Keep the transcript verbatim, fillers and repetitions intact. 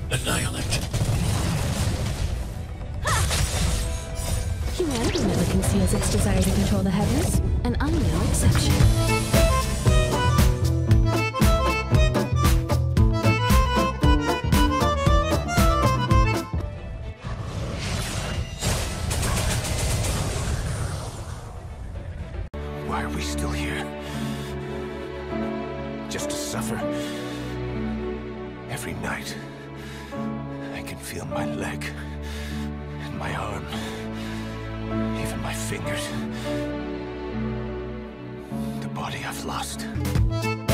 Annihilate. Humanity never conceals its desire to control the heavens, and I'm no exception. Why are we still here? Just to suffer? Every night, I can feel my leg, and my arm, even my fingers. The body I've lost.